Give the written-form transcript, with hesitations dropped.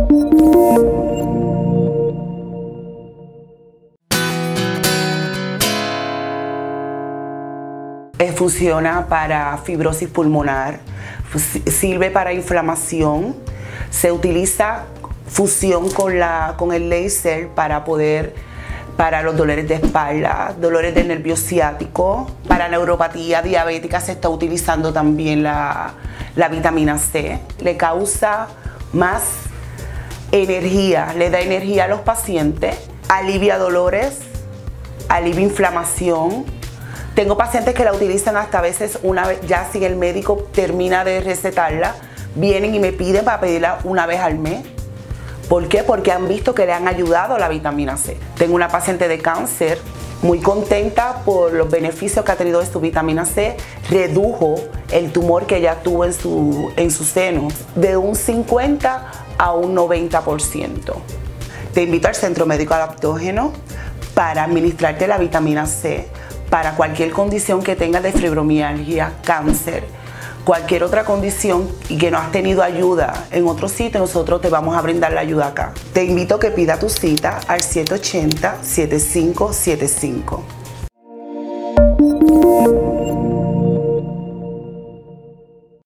Funciona para fibrosis pulmonar, sirve para inflamación, se utiliza fusión con el láser para los dolores de espalda, dolores del nervio ciático, para neuropatía diabética se está utilizando también la vitamina C. Le causa más energía, le da energía a los pacientes, alivia dolores, alivia inflamación. Tengo pacientes que la utilizan hasta a veces una vez, ya si el médico termina de recetarla, vienen y me piden para pedirla una vez al mes. ¿Por qué? Porque han visto que le han ayudado la vitamina C. Tengo una paciente de cáncer muy contenta por los beneficios que ha tenido de su vitamina C. Redujo el tumor que ella tuvo en su seno de un 50 a un 90%. Te invito al Centro Médico Adaptógeno para administrarte la vitamina C para cualquier condición que tengas de fibromialgia, cáncer, cualquier otra condición y que no has tenido ayuda en otro sitio, nosotros te vamos a brindar la ayuda acá. Te invito a que pida tu cita al 780-7575.